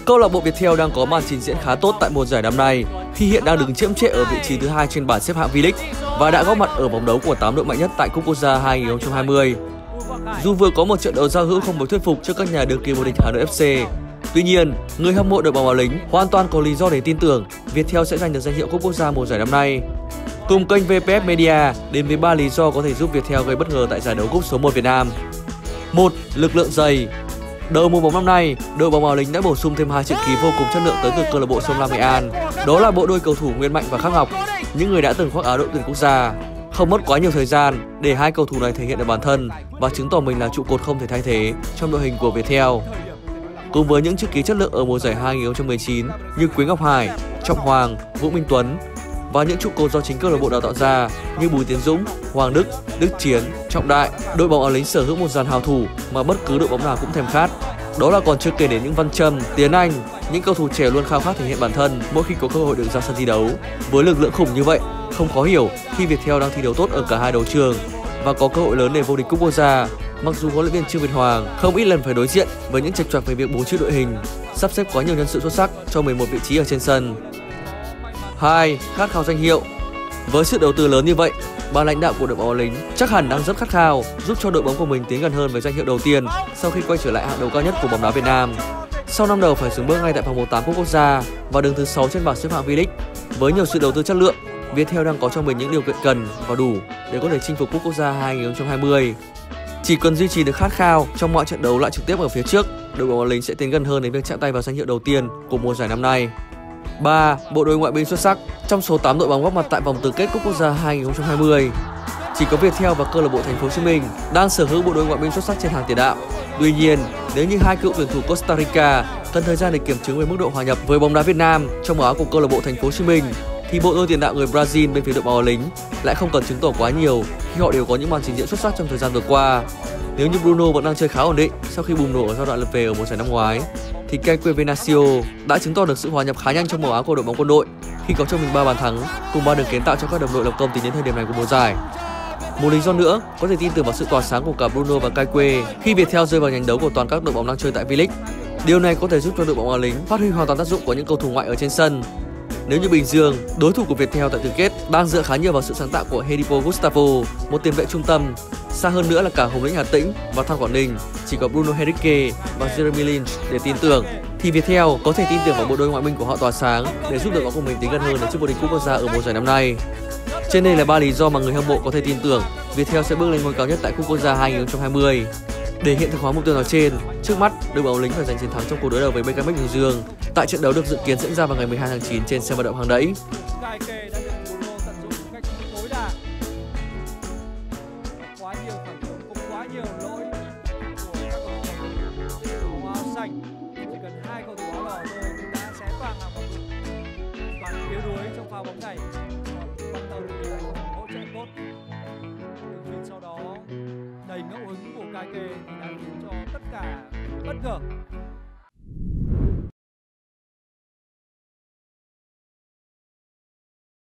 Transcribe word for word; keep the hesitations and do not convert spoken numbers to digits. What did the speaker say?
Câu lạc bộ Viettel đang có màn trình diễn khá tốt tại mùa giải năm nay khi hiện đang đứng chiếm trệ ở vị trí thứ hai trên bảng xếp hạng V-League và đã góp mặt ở vòng đấu của tám đội mạnh nhất tại Cúp Quốc gia hai nghìn không trăm hai mươi. Dù vừa có một trận đấu giao hữu không mấy thuyết phục trước các nhà đương kim vô địch Hà Nội ép xê, tuy nhiên, người hâm mộ đội bóng áo lính hoàn toàn có lý do để tin tưởng Viettel sẽ giành được danh hiệu Cúp Quốc gia mùa giải năm nay. Cùng kênh vê pê ép Media đến với ba lý do có thể giúp Viettel gây bất ngờ tại giải đấu cúp số một Việt Nam. một. Lực lượng dày. Đầu mùa bóng năm nay, đội bóng áo lính đã bổ sung thêm hai chữ ký vô cùng chất lượng tới từ câu lạc bộ Sông Lam Nghệ An. Đó là bộ đôi cầu thủ Nguyên Mạnh và Khắc Ngọc, những người đã từng khoác áo đội tuyển quốc gia. Không mất quá nhiều thời gian để hai cầu thủ này thể hiện được bản thân và chứng tỏ mình là trụ cột không thể thay thế trong đội hình của Viettel. Cùng với những chữ ký chất lượng ở mùa giải hai nghìn không trăm mười chín như Quế Ngọc Hải, Trọng Hoàng, Vũ Minh Tuấn và những trụ cột do chính câu lạc bộ đào tạo ra như Bùi Tiến Dũng, Hoàng Đức, Đức Chiến, Trọng Đại, đội bóng áo lính sở hữu một dàn hào thủ mà bất cứ đội bóng nào cũng thèm khát. Đó là còn chưa kể đến những Văn Trâm, Tiến Anh, những cầu thủ trẻ luôn khao khát thể hiện bản thân mỗi khi có cơ hội được ra sân thi đấu. Với lực lượng khủng như vậy, không khó hiểu khi Viettel đang thi đấu tốt ở cả hai đấu trường và có cơ hội lớn để vô địch Cúp Quốc gia. Mặc dù huấn luyện viên Trương Việt Hoàng không ít lần phải đối diện với những trạch trặc về việc bố trí đội hình, sắp xếp quá nhiều nhân sự xuất sắc cho mười một vị trí ở trên sân. hai. Khát khao danh hiệu. Với sự đầu tư lớn như vậy, ban lãnh đạo của đội bóng áo lính chắc hẳn đang rất khát khao giúp cho đội bóng của mình tiến gần hơn với danh hiệu đầu tiên sau khi quay trở lại hạng đấu cao nhất của bóng đá Việt Nam. Sau năm đầu phải dừng bước ngay tại vòng một tám Cúp Quốc gia và đứng thứ sáu trên bảng xếp hạng V-League, với nhiều sự đầu tư chất lượng, Viettel đang có cho mình những điều kiện cần và đủ để có thể chinh phục Cúp Quốc gia hai nghìn không trăm hai mươi. Chỉ cần duy trì được khát khao trong mọi trận đấu lại trực tiếp ở phía trước, đội bóng áo lính sẽ tiến gần hơn đến việc chạm tay vào danh hiệu đầu tiên của mùa giải năm nay. ba. Bộ đôi ngoại binh xuất sắc. Trong số tám đội bóng góp mặt tại vòng tứ kết Cúp Quốc gia hai nghìn không trăm hai mươi, chỉ có Viettel và câu lạc bộ Thành phố Hồ Chí Minh đang sở hữu bộ đôi ngoại binh xuất sắc trên hàng tiền đạo. Tuy nhiên, nếu như hai cựu tuyển thủ Costa Rica cần thời gian để kiểm chứng về mức độ hòa nhập với bóng đá Việt Nam trong màu áo của câu lạc bộ Thành phố Hồ Chí Minh, thì bộ đôi tiền đạo người Brazil bên phía đội bóng áo lính lại không cần chứng tỏ quá nhiều khi họ đều có những màn trình diễn xuất sắc trong thời gian vừa qua. Nếu như Bruno vẫn đang chơi khá ổn định sau khi bùng nổ ở giai đoạn lượt về ở mùa giải năm ngoái, thì Keke Venancio đã chứng tỏ được sự hòa nhập khá nhanh trong màu áo của đội bóng Quân đội khi có cho mình ba bàn thắng cùng ba đường kiến tạo cho các đồng đội lập công tính đến thời điểm này của mùa giải. Một lý do nữa có thể tin tưởng vào sự tỏa sáng của cả Bruno và Keke khi Viettel rơi vào nhánh đấu của toàn các đội bóng đang chơi tại V-League. Điều này có thể giúp cho đội bóng áo lính phát huy hoàn toàn tác dụng của những cầu thủ ngoại ở trên sân. Nếu như Bình Dương, đối thủ của Viettel tại tứ kết, đang dựa khá nhiều vào sự sáng tạo của Hedipo Gustavo, một tiền vệ trung tâm, xa hơn nữa là cả Hồng Lĩnh Hà Tĩnh và Than Quảng Ninh chỉ có Bruno Henrique và Jeremy Lin để tin tưởng, thì Viettel có thể tin tưởng vào bộ đôi ngoại binh của họ tỏa sáng để giúp đội bóng của mình tiến gần hơn đến chức vô địch Cúp Quốc gia ở mùa giải năm nay. Trên đây là ba lý do mà người hâm mộ có thể tin tưởng Viettel sẽ bước lên ngôi cao nhất tại Cúp Quốc gia hai nghìn không trăm hai mươi. Để hiện thực hóa mục tiêu nói trên, trước mắt đội bóng áo lính phải giành chiến thắng trong cuộc đối đầu với bê ca em Bình Dương tại trận đấu được dự kiến diễn ra vào ngày mười hai tháng chín trên sân vận động Hàng Đẫy. Sau đó đầy ngẫu hứng của Keke thì đã khiến cho tất cả bất ngờ.